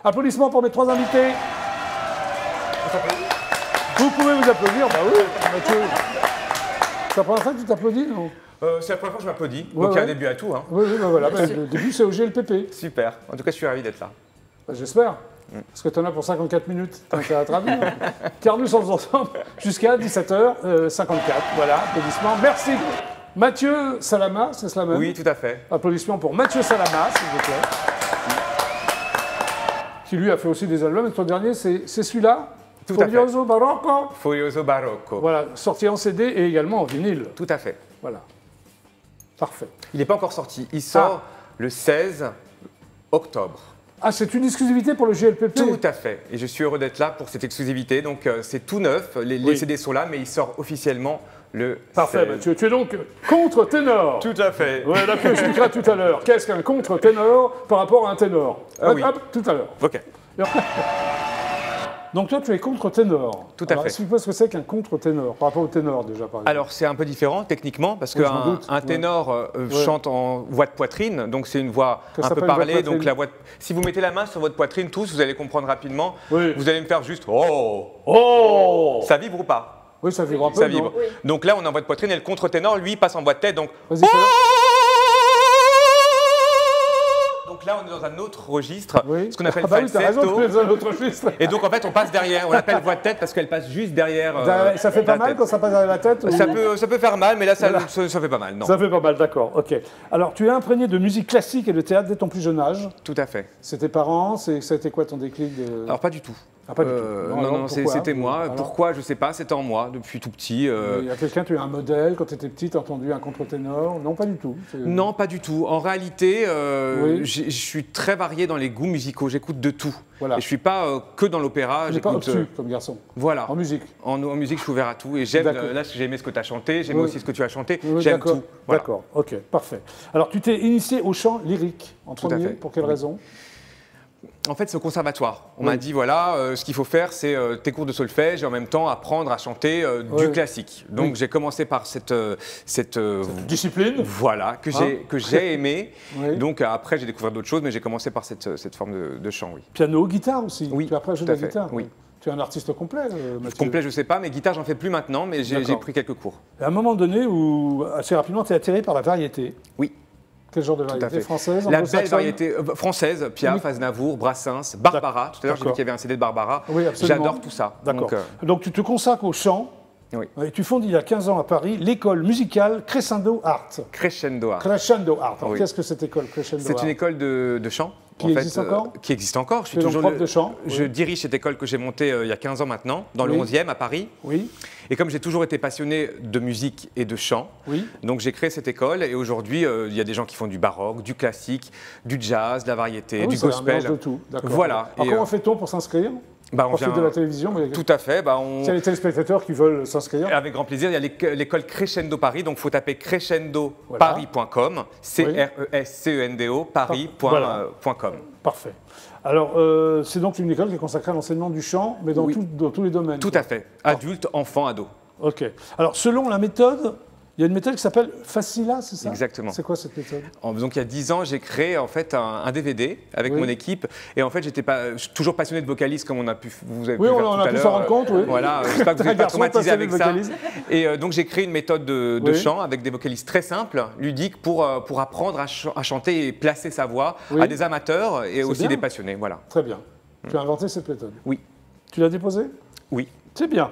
Applaudissements pour mes trois invités. Vous pouvez vous applaudir, bah oui, Mathieu. C'est la première fois que tu t'applaudis, non? C'est la première fois que je m'applaudis, donc il y a un début à tout. Hein. Oui, bah voilà, le début c'est au GLPP. Super, en tout cas je suis ravi d'être là. Bah, j'espère, parce que tu en as pour 54 minutes, t'as intérêt à traduire. Car nous sommes ensemble jusqu'à 17h54, voilà, applaudissements, merci. Mathieu Salama, c'est cela même? Oui, tout à fait. Applaudissements pour Mathieu Salama, s'il vous plaît. Qui lui a fait aussi des albums, et ton dernier c'est celui-là? Tout à fait. Furioso Barocco. Furioso Barocco. Voilà, sorti en CD et également en vinyle. Tout à fait. Voilà. Parfait. Il n'est pas encore sorti. Il sort le 16 octobre. Ah, c'est une exclusivité pour le GLPP? Tout à fait. Et je suis heureux d'être là pour cette exclusivité. Donc c'est tout neuf. Les CD sont là, mais il sort officiellement le 16. Parfait. Bah, tu es donc contre-ténor. Tout à fait. Ouais, là, tu expliqueras tout à l'heure. Qu'est-ce qu'un contre-ténor par rapport à un ténor? Oui. Hop, tout à l'heure. Ok. Donc toi, tu es contre-ténor. Tout à fait. Explique-moi ce que c'est qu'un contre-ténor, par rapport au ténor déjà, par exemple. Alors c'est un peu différent techniquement, parce Oui, qu'un ténor chante en voix de poitrine, donc c'est une voix Ça un peu s'appelle parlée. voix de Donc la voix si vous mettez la main sur votre poitrine, tous, vous allez comprendre rapidement. Oui. Vous allez me faire juste « Oh !» Oh! Ça vibre ou pas? Oui, ça vibre un peu, Ça vibre. non? Oui. Donc là, on est en voix de poitrine et le contre-ténor, lui, passe en voix de tête. Donc, Vas-y, fais-le. donc là, on est dans un autre registre, Oui. ce qu'on appelle bah oui, t'as raison, falsetto. tu es dans un autre registre. Et donc, en fait, on passe derrière. On l'appelle voix de tête parce qu'elle passe juste derrière. Ça fait pas la mal tête. quand ça passe derrière la tête? Ça peut faire mal, mais là, ça fait pas mal. Non. Ça fait pas mal, d'accord, ok. Alors, tu es imprégné de musique classique et de théâtre dès ton plus jeune âge. Tout à fait. C'est tes parents? Ça a été quoi ton déclic de... Alors, pas du tout. Ah, pas du tout. Non, c'était moi. Alors Pourquoi, je sais pas, c'était en moi depuis tout petit. Il y a quelqu'un, tu es un modèle, quand tu étais petit, tu as entendu un contre-ténor? Non, pas du tout. Non, pas du tout. En réalité, Oui. je suis très varié dans les goûts musicaux. J'écoute de tout. Voilà. Et je suis pas que dans l'opéra. Tu n'es pas obtus comme garçon. Voilà. En musique. En musique, je suis ouvert à tout. Et j'aime, D'accord. là, j'ai aimé ce que tu as chanté, j'aime Oui. aussi ce que tu as chanté. Oui, J'aime d'accord. tout. Voilà. D'accord, ok, parfait. Alors, tu t'es initié au chant lyrique en Tout à premier, fait. pour quelle Oui. raison? En fait, c'est au conservatoire. On Oui. m'a dit, voilà, ce qu'il faut faire, c'est tes cours de solfège et en même temps apprendre à chanter du classique. Donc, Oui. j'ai commencé par cette Discipline? voilà, que j'ai aimé. Oui. Donc, après, j'ai découvert d'autres choses, mais j'ai commencé par cette forme de chant, oui. Piano, guitare aussi? Oui, Tu as appris à jouer tout de à la fait, guitare? oui. Tu es un artiste complet, Mathieu? Complet, je sais pas, mais guitare, j'en fais plus maintenant, mais j'ai D'accord. pris quelques cours. À un moment donné où, assez rapidement, tu es attiré par la variété. Oui. Quel genre de Tout à variété? fait. Française, La belle anglo-saxonne? variété française, Piaf, Aznavour, Brassens, Barbara. Tout à l'heure, j'ai vu qu'il y avait un CD de Barbara. Oui, absolument. J'adore tout ça. D'accord. Donc, Donc, tu te consacres au chant. oui. Et tu fondes il y a 15 ans à Paris l'école musicale Crescendo Art. Crescendo Art. Crescendo Art. Alors, Oui. qu'est-ce que cette école Crescendo Art? C'est une école de chant. Qui en fait, existe encore qui existe encore. Je suis Tu es donc toujours prof de chant, Je oui. dirige cette école que j'ai montée il y a 15 ans maintenant, dans le Oui. 11e à Paris. Oui, Et comme j'ai toujours été passionné de musique et de chant, oui. donc j'ai créé cette école. Et aujourd'hui, il y a des gens qui font du baroque, du classique, du jazz, de la variété, Ah oui, du c'est un gospel. mélange de tout. D'accord. Voilà. Alors, Et, comment fait-on pour s'inscrire? bah, on Profite vient- de la télévision, mais Tout à fait. Bah, s'il y a les téléspectateurs qui veulent s'inscrire. Avec grand plaisir. Il y a l'école Crescendo Paris. Donc, il faut taper crescendoparis.com, C-R-E-S-C-E-N-D-O, Voilà. paris.com. Parfait. Alors, c'est donc une école qui est consacrée à l'enseignement du chant, mais dans, Oui. dans tous les domaines. Tout à fait. Adulte, enfant, ado. Ok. Alors, selon la méthode, il y a une méthode qui s'appelle Facila, c'est ça? Exactement. C'est quoi cette méthode? Donc il y a 10 ans, j'ai créé en fait un DVD avec Oui. mon équipe. Et en fait, je suis toujours passionné de vocaliste, comme vous avez Oui, pu on voir en tout a à pu l'heure. s'en rendre compte, oui. Voilà, j'espère que vous Un n'êtes pas garçon traumatisé passionné avec de ça. vocalise. Et donc j'ai créé une méthode de Oui. chant avec des vocalistes très simples, ludiques, pour apprendre à chanter et placer sa voix Oui. à des amateurs et aussi bien. des passionnés. Voilà. Très bien. Tu as inventé cette méthode? Oui. Tu l'as déposée? Oui. C'est bien.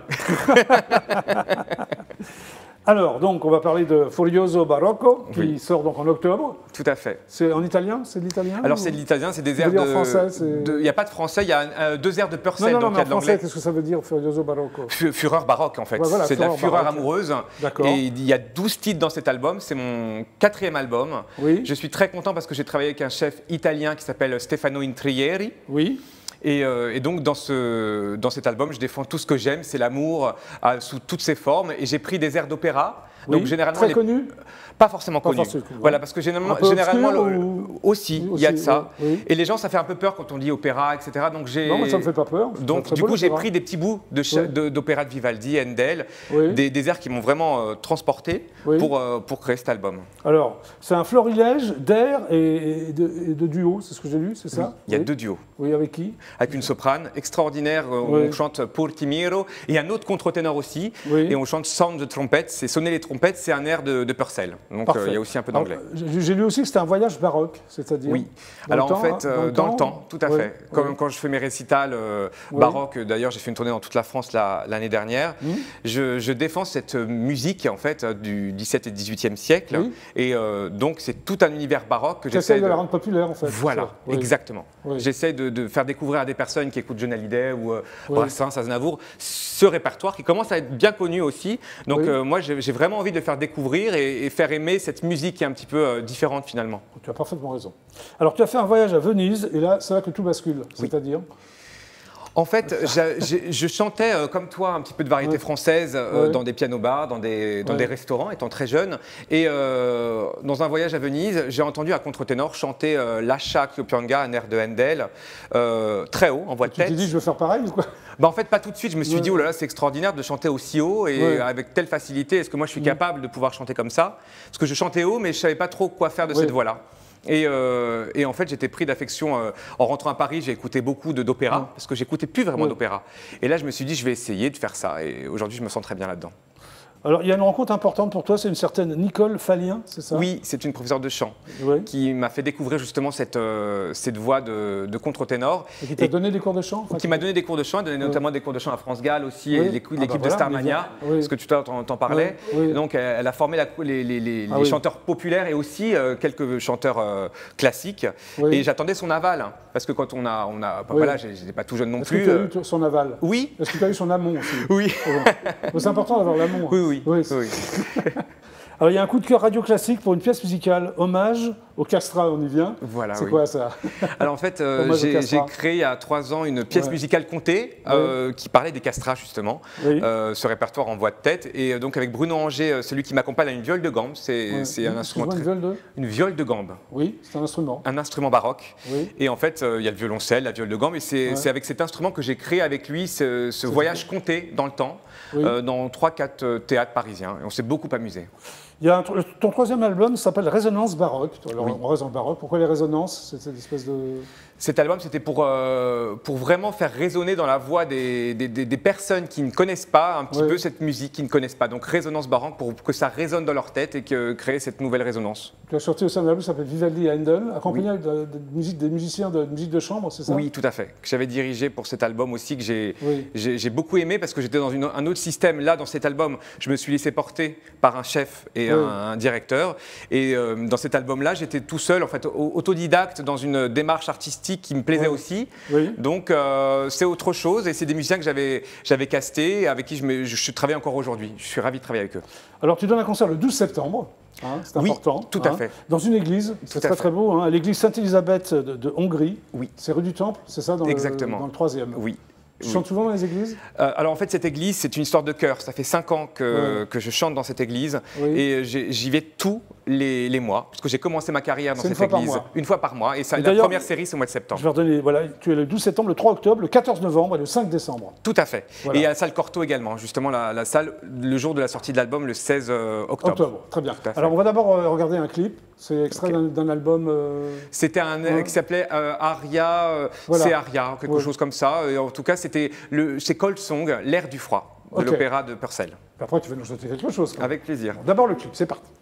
Alors, donc, on va parler de Furioso Barocco, qui Oui. sort donc en octobre. Tout à fait. C'est en italien? C'est de l'italien? Alors ou- c'est de l'italien, c'est des Ça airs veut dire de... français, c'est- Il n'y a pas de français, il y a 2 airs de Non, Purcell, non, donc non, il y mais a en de français, l'anglais. qu'est-ce que ça veut dire, Furioso Barocco? Fureur baroque en fait, Ouais, voilà, c'est de la fureur fureur baroque. amoureuse. D'accord. Et il y a 12 titres dans cet album, c'est mon 4e album. Oui. Je suis très content parce que j'ai travaillé avec un chef italien qui s'appelle Stefano Intrieri. Oui. Et donc dans cet album, je défends tout ce que j'aime, c'est l'amour sous toutes ses formes. Et j'ai pris des airs d'opéra Oui, Donc généralement, très connu. Pas forcément connu. Voilà, parce que Un généralement, aussi, il y a de ça. Oui. Et les gens, ça fait un peu peur quand on dit opéra, etc. Donc non, mais ça me fait pas peur. Donc du coup, j'ai pris des petits bouts d'opéra de Vivaldi, Handel, des airs qui m'ont vraiment transporté pour créer cet album. Alors, c'est un florilège d'airs et de duos, c'est ce que j'ai lu, c'est ça? Oui, il y a 2 duos. Oui, avec qui? Avec une soprane extraordinaire, on chante Por ti miro, et un autre contre-ténor aussi, et on chante Sound the Trumpet, c'est sonner les trompettes, c'est un air de Purcell. Donc il y a aussi un peu d'anglais. J'ai lu aussi que c'était un voyage baroque, c'est-à-dire? Oui, alors en fait, dans le temps, tout à fait. Comme quand je fais mes récitals baroques, d'ailleurs j'ai fait une tournée dans toute la France l'année dernière, je défends cette musique en fait du XVIIe et XVIIIe siècle, et donc c'est tout un univers baroque que j'essaie de la rendre populaire en fait. Voilà, exactement. J'essaie de faire découvrir à des personnes qui écoutent John Hallyday ou Brassens, Aznavour, ce répertoire qui commence à être bien connu aussi. Donc moi j'ai vraiment envie de le faire découvrir et faire aimer cette musique qui est un petit peu différente finalement. Tu as parfaitement raison. Alors tu as fait un voyage à Venise et là c'est là que tout bascule, c'est-à-dire? En fait, je chantais comme toi un petit peu de variété française dans des pianos-bars, dans des restaurants, étant très jeune. Et dans un voyage à Venise, j'ai entendu un contre-ténor chanter Lascia ch'io pianga, un air de Handel, très haut, en voix de tête. Tu t'es dit, je veux faire pareil ou quoi? Bah en fait, pas tout de suite. Je me suis dit, oh là là, c'est extraordinaire de chanter aussi haut et avec telle facilité. Est-ce que moi, je suis capable de pouvoir chanter comme ça? Parce que je chantais haut, mais je ne savais pas trop quoi faire de cette voix-là. Et en fait, j'étais pris d'affection. En rentrant à Paris, j'ai écouté beaucoup d'opéra, parce que j'écoutais plus vraiment d'opéra. Et là, je me suis dit, je vais essayer de faire ça. Et aujourd'hui, je me sens très bien là-dedans. Alors, il y a une rencontre importante pour toi, c'est une certaine Nicole Fallien, c'est ça? Oui, c'est une professeure de chant qui m'a fait découvrir justement cette voix de contre-ténor. Et qui t'a donné des cours de chant? Qui m'a donné des cours de chant, elle donnait notamment des cours de chant à France Gall aussi, et l'équipe de Starmania, parce que tu t'en parlais. Donc, elle a formé les chanteurs populaires et aussi quelques chanteurs classiques. Et j'attendais son aval, hein, parce que quand voilà, j'étais pas tout jeune non plus. Est-ce que tu as eu son aval? Oui. Est-ce que tu as eu son amont aussi? Oui. C'est important d'avoir l'amont. Oui. Alors, il y a un coup de cœur radio classique pour une pièce musicale, hommage au castrat, on y vient. Voilà, c'est quoi ça? Alors en fait, j'ai créé il y a 3 ans une pièce musicale contée qui parlait des castrats justement, ce répertoire en voix de tête. Et donc avec Bruno Anger, celui qui m'accompagne, a une viole de gambe. C'est un instrument une viole de gambe. Oui, c'est un instrument. Un instrument baroque. Et en fait, il y a le violoncelle, la viole de gambe. Et c'est avec cet instrument que j'ai créé avec lui ce voyage compté dans le temps, dans 3-4 théâtres parisiens. Et on s'est beaucoup amusé. Il y a ton troisième album s'appelle Résonance baroque. Alors, on reste dans le baroque. Pourquoi les résonances? C'est cette espèce de... Cet album, c'était pour vraiment faire résonner dans la voix des personnes qui ne connaissent pas un petit peu cette musique, qui ne connaissent pas. Donc Résonance baroque pour que ça résonne dans leur tête et créer cette nouvelle résonance. Tu as sorti aussi un album qui s'appelle Vivaldi et Handel, accompagné des musiciens de musique de chambre, c'est ça? Oui, tout à fait. Que j'avais dirigé pour cet album aussi, que j'ai beaucoup aimé parce que j'étais dans un autre système. Là, dans cet album, je me suis laissé porter par un chef et un directeur. Et dans cet album-là, j'étais tout seul, en fait, autodidacte, dans une démarche artistique qui me plaisait aussi. Donc, c'est autre chose. Et c'est des musiciens que j'avais castés, avec qui je travaille encore aujourd'hui. Je suis ravi de travailler avec eux. Alors, tu donnes un concert le 12 septembre. C'est important. Tout à fait. Dans une église, c'est très beau, à l'église Sainte-Élisabeth de Hongrie. C'est rue du Temple, c'est ça, Exactement. Dans le 3e. Oui. Tu chantes souvent dans les églises? Alors en fait, cette église, c'est une histoire de cœur. Ça fait 5 ans que je chante dans cette église et j'y vais tous les mois, parce que j'ai commencé ma carrière dans cette église une fois par mois. Et la première série, c'est au mois de septembre. Je vais redonner, voilà, tu es le 12 septembre, le 3 octobre, le 14 novembre et le 5 décembre. Tout à fait. Voilà. Et à la salle Cortot également, justement la salle, le jour de la sortie de l'album, le 16 octobre. Très bien. Alors on va d'abord regarder un clip. C'est extrait d'un album... C'était un qui s'appelait Aria, c'est Aria, quelque chose comme ça. Et en tout cas, c'est Cold Song, l'air du froid, de l'opéra de Purcell. Après, tu vas nous chanter quelque chose. Avec plaisir. Bon, d'abord le clip, c'est parti.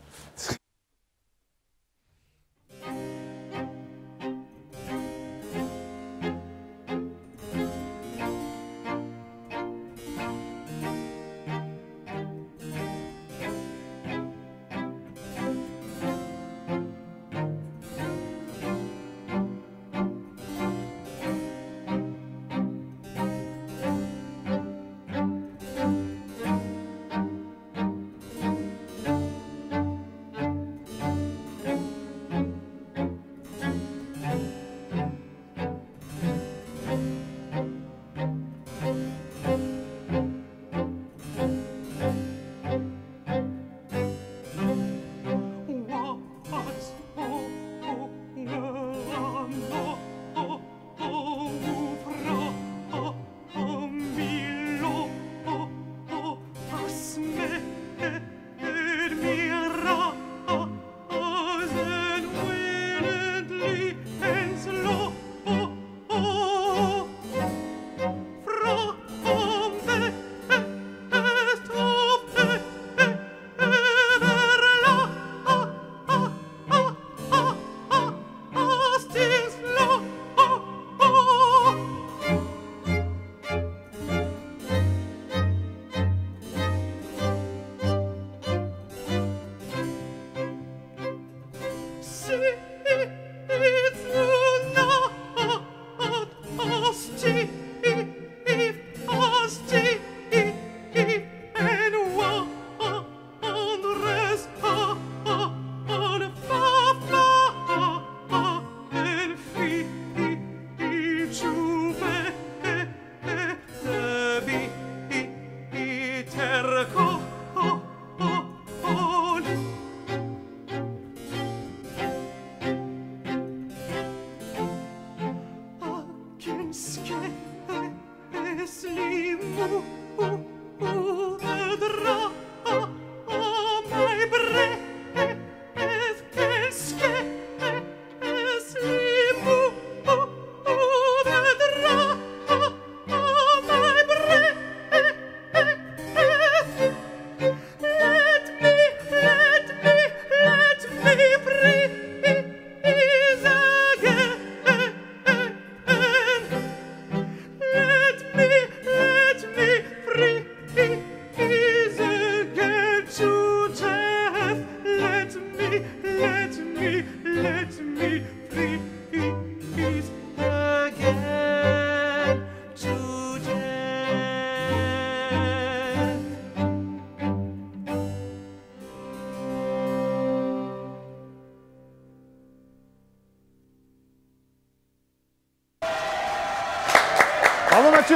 Bravo Mathieu.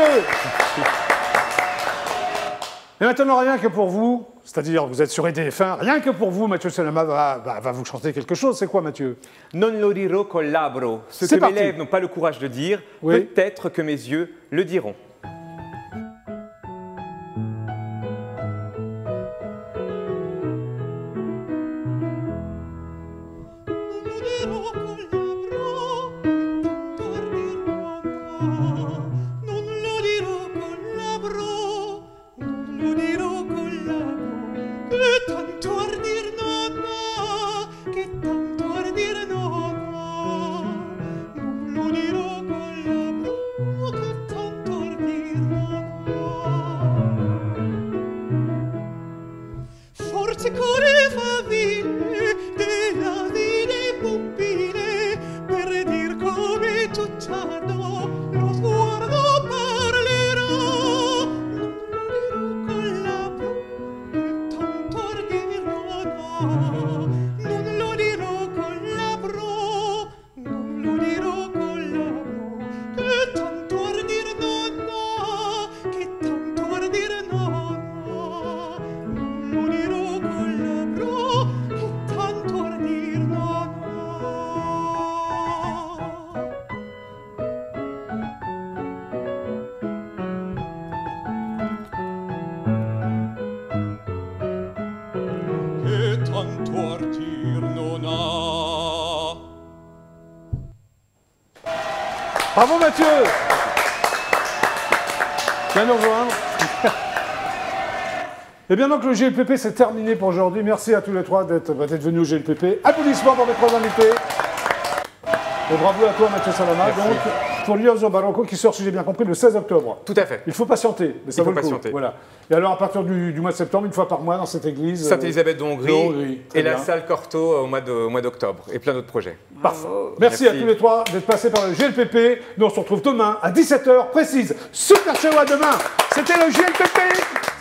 Et maintenant, rien que pour vous, c'est-à-dire vous êtes sur EDF1, rien que pour vous, Mathieu Salama va vous chanter quelque chose. C'est quoi, Mathieu? Non lo dirò col labbro. Ce que mes lèvres n'ont pas le courage de dire, oui. Peut-être que mes yeux le diront. Bravo Mathieu. Viens nous rejoindre. Et bien donc le GLPP c'est terminé pour aujourd'hui. Merci à tous les trois d'être venus au GLPP. Applaudissements pour mes trois invités. Et bravo à toi Mathieu Salama. Merci. Donc pour l'Ioso Barocco qui sort, si j'ai bien compris, le 16 octobre. Tout à fait. Il faut patienter, mais ça vaut le coup. Voilà. Et alors à partir du mois de septembre, une fois par mois dans cette église. Sainte-Élisabeth de Hongrie et la salle Cortot au mois d'octobre. Et plein d'autres projets. Parfait. Merci à tous les trois d'être passés par le GLPP. Nous on se retrouve demain à 17h précise. Super show à demain. C'était le GLPP.